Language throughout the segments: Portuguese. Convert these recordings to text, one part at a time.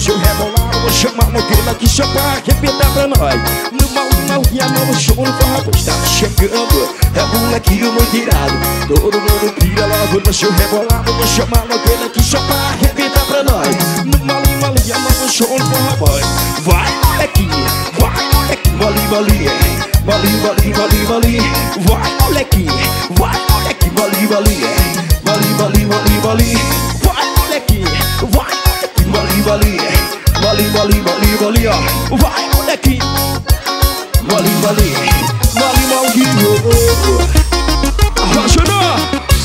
deixa eu rebolar. Vou chamar a moqueira que chapa, arrebenta pra nós. No mal e a mão no show no forró, pois tá chegando. É molequinho muito irado, todo mundo pira logo, deixa eu rebolar. Vou chamar a moqueira que chapa, arrebenta pra nós. No mal e a mão no show no forró, pois vai molequinho, vai molequinho, vale. Vai molequinho, vai molequinho, vale. Vai molequinho, vai molequinho, ó. Vai molequinho, vale malguinho. Apaixonou.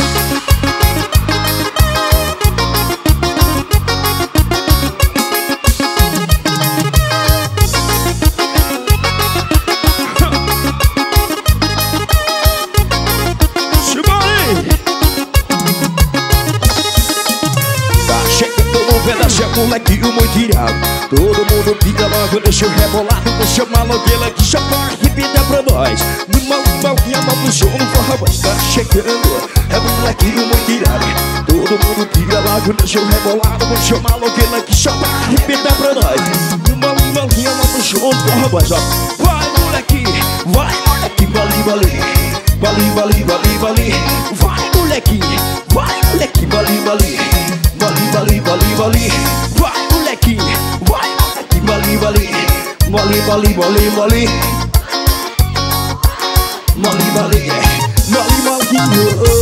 Molequinho muito irado, todo mundo fica logo, deixa eu rebolar. Vou chamar logueira que chapa, repita pra nós. No mal e a mão no show no forró, vai estar chegando. É molequinho muito irado, todo mundo fica logo, deixa eu rebolar. Vou chamar logueira que chapa, repita pra nós. No mal e a mão no show no forró, vai só. Vai molequinho, vale. Vai molequinho, vai molequinho, vale. Vai molequinho, vale.